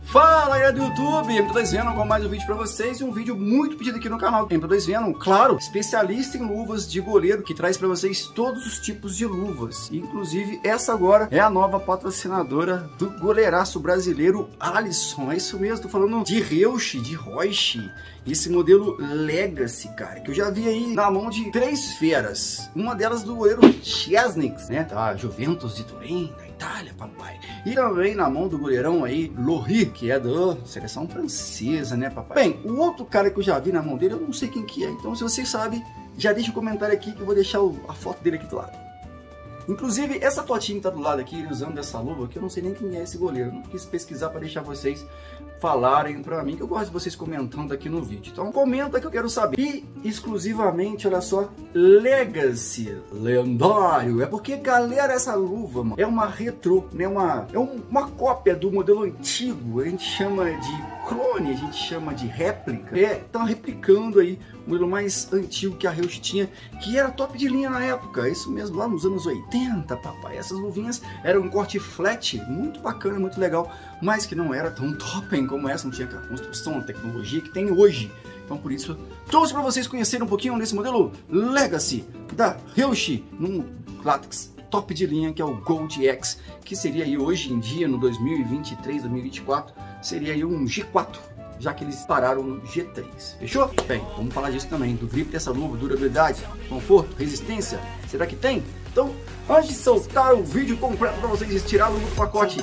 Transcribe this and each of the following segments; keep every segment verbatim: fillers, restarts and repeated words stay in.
Fala galera do YouTube, M T dois Venom com mais um vídeo pra vocês e um vídeo muito pedido aqui no canal M T dois Venom, claro, especialista em luvas de goleiro, que traz pra vocês todos os tipos de luvas. Inclusive essa agora é a nova patrocinadora do goleiraço brasileiro Alisson. É isso mesmo, tô falando de Reusch, de Reusch, esse modelo Legacy, cara, que eu já vi aí na mão de três feras. Uma delas do goleiro Szczesny, né, da Juventus de Turim, da Itália, papai. E também na mão do goleirão aí, Lohri, que é da seleção francesa, né, papai? Bem, o outro cara que eu já vi na mão dele, eu não sei quem que é. Então, se você sabe, já deixa um comentário aqui que eu vou deixar o, a foto dele aqui do lado. Inclusive, essa fotinha que tá do lado aqui, ele usando essa luva, que eu não sei nem quem é esse goleiro. Eu não quis pesquisar para deixar vocês falarem pra mim, que eu gosto de vocês comentando aqui no vídeo. Então comenta que eu quero saber. E exclusivamente, olha só, Legacy, lendário. É porque, galera, essa luva, mano, é uma retrô, né? Uma, é um, uma cópia do modelo antigo. A gente chama de clone, a gente chama de réplica. É, tá replicando aí o modelo mais antigo que a Reusch tinha, que era top de linha na época. Isso mesmo, lá nos anos oitenta, papai. Essas luvinhas eram um corte flat, muito bacana, muito legal, mas que não era tão top, hein, como essa, não tinha aquela construção, a tecnologia que tem hoje. Então por isso trouxe para vocês conhecerem um pouquinho desse modelo Legacy da Reusch, num látex top de linha, que é o Gold X, que seria aí hoje em dia, no dois mil e vinte e três, dois mil e vinte e quatro, seria aí um G quatro, já que eles pararam no G três. Fechou? Bem, vamos falar disso também, do grip dessa luva, durabilidade, conforto, resistência. Será que tem? Então, antes de soltar o vídeo completo para vocês tirar a luva do pacote,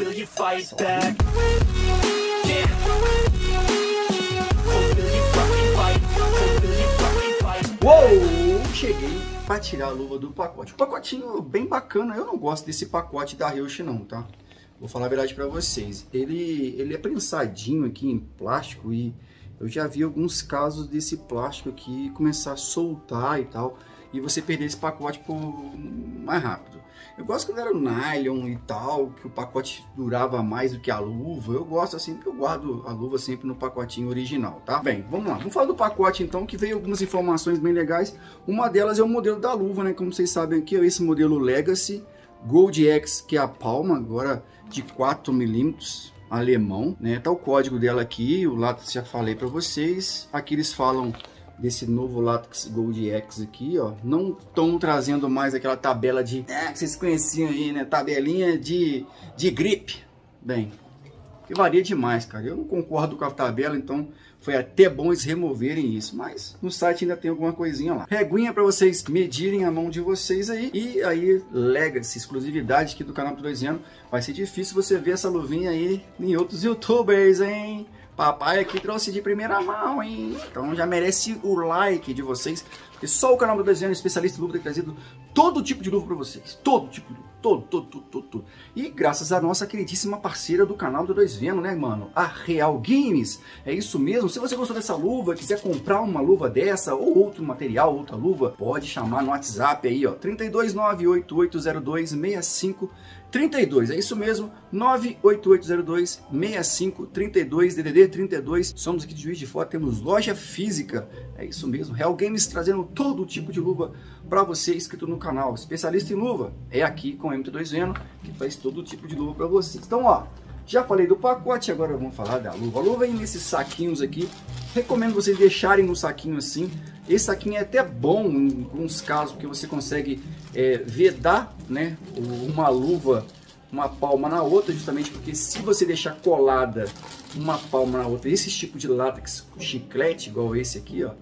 uou, cheguei para tirar a luva do pacote. Um pacotinho bem bacana. Eu não gosto desse pacote da Reusch não, tá? Vou falar a verdade para vocês. Ele, ele é prensadinho aqui em plástico e eu já vi alguns casos desse plástico aqui começar a soltar e tal, e você perder esse pacote por mais rápido. Eu gosto quando era nylon e tal, que o pacote durava mais do que a luva. Eu gosto assim, porque eu guardo a luva sempre no pacotinho original, tá? Bem, vamos lá. Vamos falar do pacote então, que veio algumas informações bem legais. Uma delas é o modelo da luva, né? Como vocês sabem aqui, é esse modelo Legacy Gold X, que é a palma, agora de quatro milímetros, alemão, né? Tá o código dela aqui, o látex já falei para vocês. Aqui eles falam desse novo látex Gold X aqui, ó. Não estão trazendo mais aquela tabela de, é, que vocês conheciam aí, né? Tabelinha de, de grip. Bem, que varia demais, cara. Eu não concordo com a tabela, então foi até bom eles removerem isso. Mas no site ainda tem alguma coisinha lá. Reguinha para vocês medirem a mão de vocês aí. E aí, Legacy, exclusividade aqui do canal M T dois Venom. Vai ser difícil você ver essa luvinha aí em outros youtubers, hein? Papai aqui trouxe de primeira mão, hein? Então já merece o like de vocês, porque só o canal M T dois Venom, especialista em luva, tem trazido todo tipo de luva para vocês. Todo tipo de luva. Todo, todo, todo, todo, todo. E graças à nossa queridíssima parceira do canal M T dois Venom, né, mano? A Real Games. É isso mesmo. Se você gostou dessa luva, quiser comprar uma luva dessa ou outro material, outra luva, pode chamar no WhatsApp aí, ó. três dois nove, oito oito zero dois, seis cinco três dois. É isso mesmo. nove oito oito zero dois, seis cinco três dois, D D D trinta e dois. Somos aqui de Juiz de Fora, temos loja física. É isso mesmo. Real Games trazendo todo tipo de luva para você inscrito no canal. Especialista em luva é aqui com M T dois Venom, que faz todo tipo de luva para vocês. Então, ó, já falei do pacote, agora vamos falar da luva. A luva vem nesses saquinhos aqui. Recomendo vocês deixarem no saquinho assim. Esse saquinho é até bom em alguns casos, porque você consegue é, vedar, né, uma luva, uma palma na outra, justamente porque se você deixar colada uma palma na outra, esse tipo de látex chiclete, igual esse aqui, ó,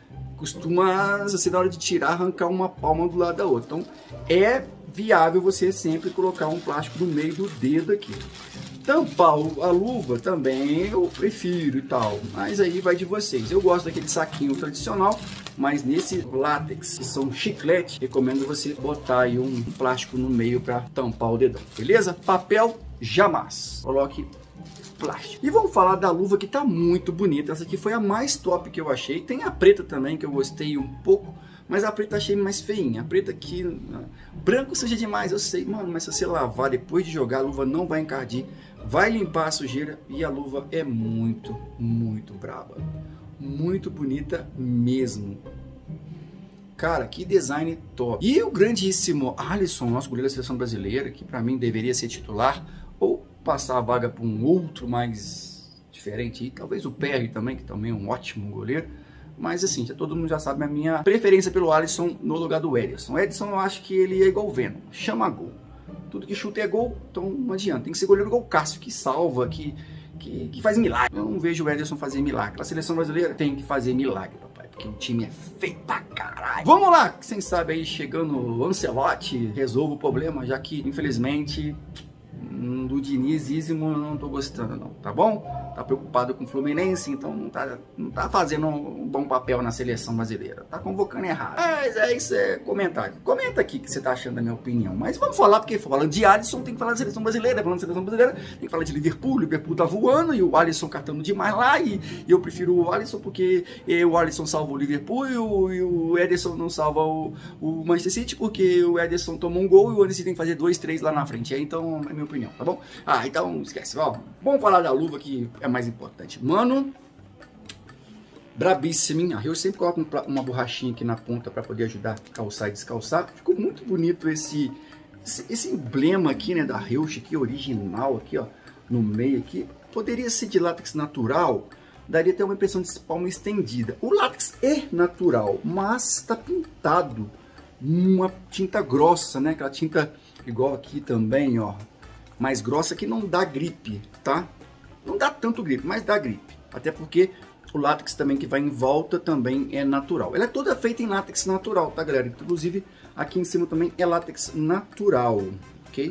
costuma, assim, na hora de tirar, arrancar uma palma do lado da outra. Então é viável você sempre colocar um plástico no meio do dedo aqui. Tampar a luva também eu prefiro e tal, mas aí vai de vocês. Eu gosto daquele saquinho tradicional, mas nesse látex, que são chiclete, recomendo você botar aí um plástico no meio para tampar o dedão, beleza? Papel jamais, coloque plástico. E vamos falar da luva que tá muito bonita. Essa aqui foi a mais top que eu achei. Tem a preta também, que eu gostei um pouco, mas a preta achei mais feinha. A preta aqui, branco seja demais, eu sei, mano, mas se você lavar depois de jogar, a luva não vai encardir, vai limpar a sujeira, e a luva é muito, muito braba. Muito bonita mesmo. Cara, que design top. E o grandíssimo Alisson, nosso goleiro da seleção brasileira, que para mim deveria ser titular, ou passar a vaga para um outro mais diferente. E talvez o Perry também, que também é um ótimo goleiro. Mas assim, já, todo mundo já sabe a minha preferência pelo Alisson no lugar do Ederson. O Ederson eu acho que ele é igual o Venom, chama gol. Tudo que chuta é gol, então não adianta. Tem que ser goleiro igual o Cássio, que salva, que, que, que faz milagre. Eu não vejo o Ederson fazer milagre. A seleção brasileira tem que fazer milagre, papai, porque o time é feio pra caralho. Vamos lá, quem sabe aí chegando o Ancelotti resolve o problema, já que infelizmente do Dinizíssimo eu não tô gostando não, tá bom? Tá preocupado com o Fluminense, então não tá, não tá fazendo um bom papel na seleção brasileira, tá convocando errado. Mas é isso, é comentário. Comenta aqui o que você tá achando da minha opinião. Mas vamos falar, porque falando de Alisson tem que falar da seleção brasileira, falando da seleção brasileira tem que falar de Liverpool, o Liverpool tá voando e o Alisson catando demais lá, e, e eu prefiro o Alisson porque e, o Alisson salva o Liverpool e o, e o Ederson não salva o, o Manchester City, porque o Ederson tomou um gol e o Ederson tem que fazer dois, três lá na frente. É, então é minha opinião, tá bom? Ah, então esquece, ó, vamos falar da luva que é mais importante. Mano, brabíssimo, hein? Eu sempre coloco uma borrachinha aqui na ponta para poder ajudar a calçar e descalçar. Ficou muito bonito esse, esse, esse emblema aqui, né, da Reusch aqui, original aqui, ó, no meio aqui. Poderia ser de látex natural, daria até uma impressão de palma estendida. O látex é natural, mas tá pintado uma tinta grossa, né? Aquela tinta igual aqui também, ó, mais grossa, que não dá gripe, tá? Não dá tanto gripe, mas dá gripe. Até porque o látex também que vai em volta também é natural. Ela é toda feita em látex natural, tá, galera? Inclusive aqui em cima também é látex natural, ok?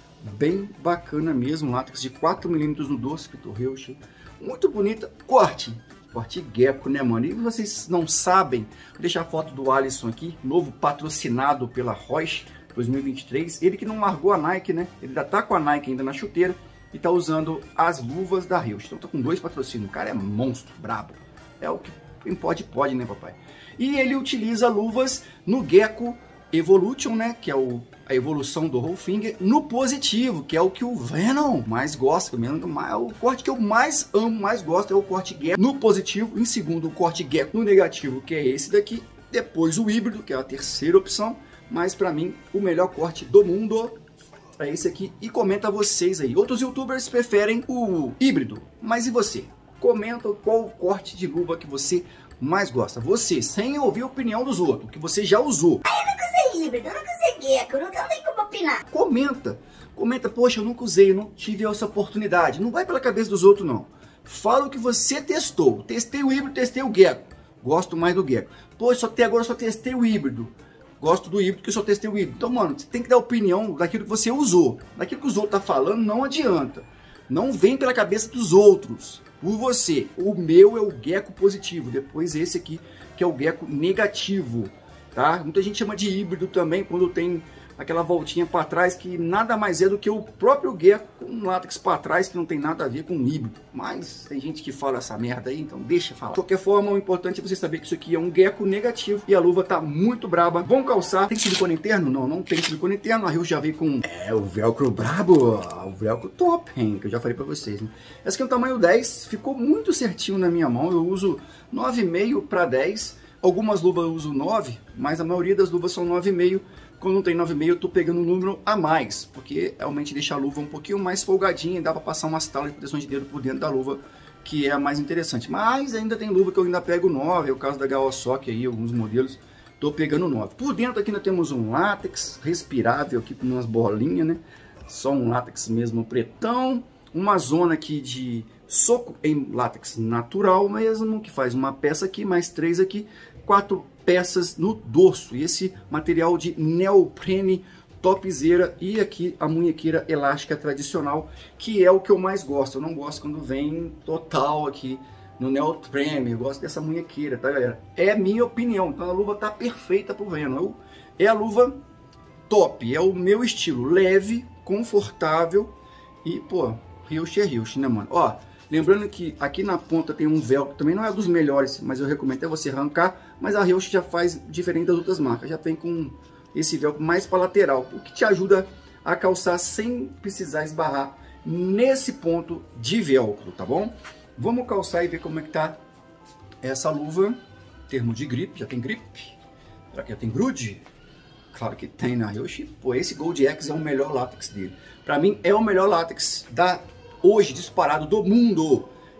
Bem bacana mesmo, látex de quatro milímetros no dorso, escrito Reusch. Muito bonita. Corte. Corte Gecko, né, mano? E vocês não sabem, vou deixar a foto do Alisson aqui, novo patrocinado pela Reusch dois mil e vinte e três. Ele que não largou a Nike, né? Ele ainda tá com a Nike ainda na chuteira e tá usando as luvas da Reusch. Então tá com dois patrocínios. O cara é monstro, brabo. É o que quem pode, pode, né, papai? E ele utiliza luvas no Gecko Evolution, né? Que é o, a evolução do Rollfinger, no positivo, que é o que o Venom mais gosta. O corte que eu mais amo, mais gosto é o corte Gecko no positivo. Em segundo, o corte Gecko no negativo, que é esse daqui. Depois o híbrido, que é a terceira opção. Mas pra mim, o melhor corte do mundo é esse aqui. E comenta vocês aí. Outros youtubers preferem o híbrido. Mas e você? Comenta qual corte de luva que você mais gosta. Você, sem ouvir a opinião dos outros, que você já usou. Ah, eu nunca usei híbrido, eu nunca usei Gecko, não tem como opinar. Comenta. Comenta, poxa, eu nunca usei, eu não tive essa oportunidade. Não vai pela cabeça dos outros, não. Fala o que você testou. Testei o híbrido, testei o Gecko. Gosto mais do Gecko. Poxa, só até agora só testei o híbrido. Gosto do híbrido, que eu só testei o híbrido. Então, mano, você tem que dar opinião daquilo que você usou. Daquilo que os outros estão falando, não adianta. Não vem pela cabeça dos outros. Por você. O meu é o Gecko positivo. Depois esse aqui, que é o Gecko negativo. Tá? Muita gente chama de híbrido também, quando tem aquela voltinha para trás, que nada mais é do que o próprio Gecko com um látex para trás, que não tem nada a ver com híbrido. Mas tem gente que fala essa merda aí, então deixa falar. De qualquer forma, o importante é você saber que isso aqui é um Gecko negativo e a luva tá muito braba. Vamos calçar. Tem silicone interno? Não, não tem silicone interno. A Reusch já veio com é, o velcro brabo, o velcro top, hein, que eu já falei para vocês, né? Essa aqui é um tamanho dez, ficou muito certinho na minha mão. Eu uso nove vírgula cinco para dez. Algumas luvas eu uso nove, mas a maioria das luvas são nove vírgula cinco. Quando não tem nove vírgula cinco, eu tô pegando um número a mais, porque realmente deixa a luva um pouquinho mais folgadinha e dá para passar umas talas de proteção de dedo por dentro da luva, que é a mais interessante. Mas ainda tem luva que eu ainda pego nove, é o caso da Gaosoc aí, alguns modelos, tô pegando nove. Por dentro aqui ainda temos um látex respirável aqui com umas bolinhas, né? Só um látex mesmo pretão, uma zona aqui de soco em látex natural mesmo, que faz uma peça aqui, mais três aqui, quatro peças no dorso, e esse material de neoprene topzera, e aqui a munhequeira elástica tradicional, que é o que eu mais gosto. Eu não gosto quando vem total aqui no neoprene, eu gosto dessa munhequeira, tá, galera? É a minha opinião. Então a luva tá perfeita pro Venom. É a luva top, é o meu estilo, leve, confortável e, pô, Reusch é Reusch, né, mano? Ó, lembrando que aqui na ponta tem um velcro, também não é dos melhores, mas eu recomendo até você arrancar, mas a Reusch já faz diferente das outras marcas, já vem com esse velcro mais para lateral, o que te ajuda a calçar sem precisar esbarrar nesse ponto de velcro, tá bom? Vamos calçar e ver como é que tá essa luva, termo de gripe, já tem gripe? Será que já tem grude? Claro que tem na Reusch. Pô, esse Gold X é o melhor látex dele. Para mim é o melhor látex da hoje disparado do mundo.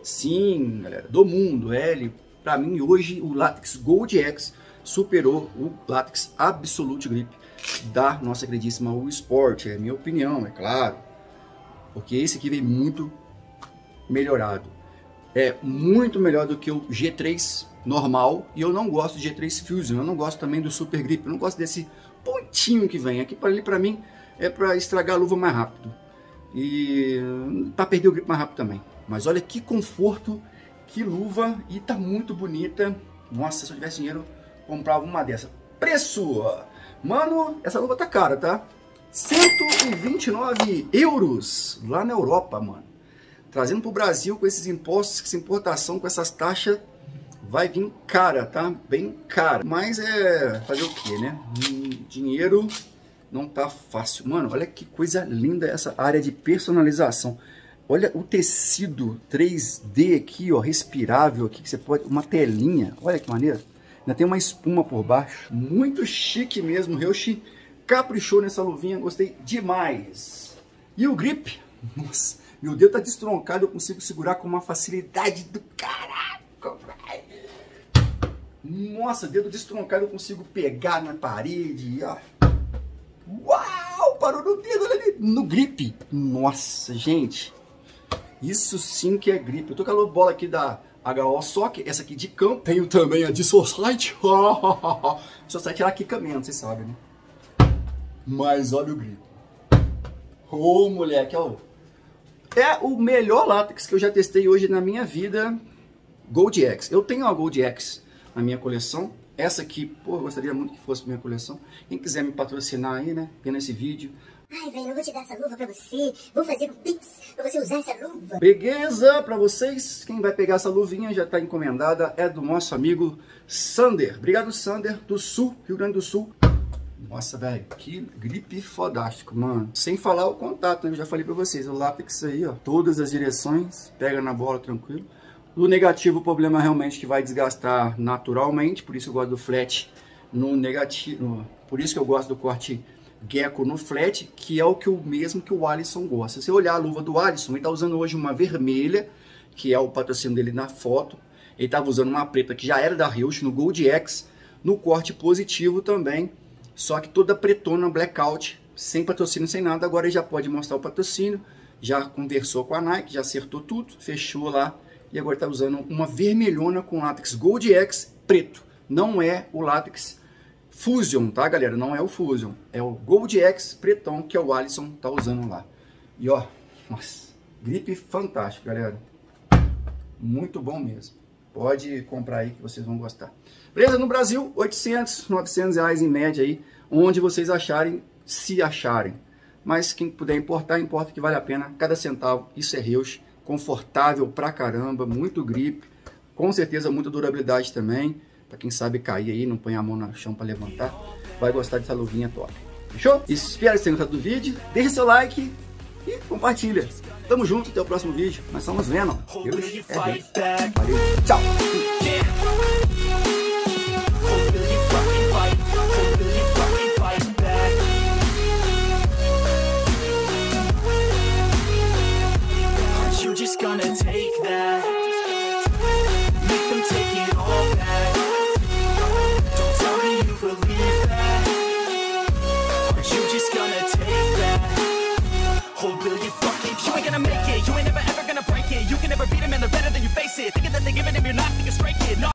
Sim, galera, do mundo. Ele, pra mim, hoje, o Latix Gold X superou o Latix Absolute Grip da nossa queridíssima U Sport. É minha opinião, é claro. Porque esse aqui vem muito melhorado. É muito melhor do que o G três normal. E eu não gosto do G três Fusion. Eu não gosto também do Super Grip. Eu não gosto desse pontinho que vem. Aqui para ali, para mim, é para estragar a luva mais rápido. E para perder o grip mais rápido também. Mas olha que conforto, que luva. E tá muito bonita. Nossa, se eu tivesse dinheiro, comprava uma dessa. Preço! Mano, essa luva tá cara, tá? cento e vinte e nove euros lá na Europa, mano. Trazendo pro Brasil com esses impostos, com essa importação, com essas taxas, vai vir cara, tá? Bem cara. Mas é fazer o que, né? Dinheiro não tá fácil. Mano, olha que coisa linda essa área de personalização. Olha o tecido três D aqui, ó, respirável aqui, que você pode... Uma telinha, olha que maneiro. Ainda tem uma espuma por baixo. Muito chique mesmo, Ryoshi caprichou nessa luvinha, gostei demais. E o grip, nossa, meu dedo tá destroncado, eu consigo segurar com uma facilidade do caraca. Nossa, dedo destroncado, eu consigo pegar na parede, ó. Uau, parou no dedo, olha ali, no grip. Nossa, gente, isso sim que é grip. Eu tô com a bola aqui da H O Sock, essa aqui de campo. Tenho também a de Society. Society é equipamento, vocês sabem, né? Mas olha o grip. Ô, moleque, ó. É o melhor látex que eu já testei hoje na minha vida. Gold X. Eu tenho a Gold X na minha coleção. Essa aqui, pô, eu gostaria muito que fosse minha coleção. Quem quiser me patrocinar aí, né, vendo esse vídeo. Ai, velho, eu vou te dar essa luva pra você. Vou fazer um pix pra você usar essa luva. Beleza pra vocês. Quem vai pegar essa luvinha já tá encomendada. É do nosso amigo Sander. Obrigado, Sander, do Sul, Rio Grande do Sul. Nossa, velho, que grip fodástico, mano. Sem falar o contato, né? Eu já falei pra vocês. O látex aí, ó, todas as direções. Pega na bola tranquilo. O negativo, o problema realmente que vai desgastar naturalmente. Por isso eu gosto do flat no negativo. Por isso que eu gosto do corte Gecko no flat, que é o que o mesmo que o Alisson gosta. Se você olhar a luva do Alisson, ele tá usando hoje uma vermelha, que é o patrocínio dele na foto. Ele tava usando uma preta que já era da Ryoshi no Gold X, no corte positivo também. Só que toda pretona, blackout, sem patrocínio, sem nada. Agora ele já pode mostrar o patrocínio. Já conversou com a Nike, já acertou tudo, fechou lá. E agora está usando uma vermelhona com látex Gold X preto. Não é o látex Fusion, tá, galera? Não é o Fusion. É o Gold X pretão que é o Alisson tá usando lá. E ó, nossa, grip fantástico, galera. Muito bom mesmo. Pode comprar aí que vocês vão gostar. Beleza? No Brasil, oitocentos, novecentos reais em média aí, onde vocês acharem, se acharem. Mas quem puder importar, importa que vale a pena. Cada centavo, isso é Ryoshi. Confortável pra caramba, muito grip. Com certeza muita durabilidade também. Pra quem sabe cair aí, não põe a mão no chão pra levantar. Vai gostar dessa luvinha top. Fechou? Espero que tenham gostado do vídeo. Deixe seu like e compartilha. Tamo junto, até o próximo vídeo. Nós estamos vendo. Ryoshi é Rei. Valeu, tchau! Gonna take that, make them take it all back. Don't tell me you believe that. Aren't you just gonna take that? Oh, will you fucking? You ain't gonna make it. You ain't never ever gonna break it. You can never beat them and they're better than you face it. Thinking that they're giving him your life, think it's straight kid. No.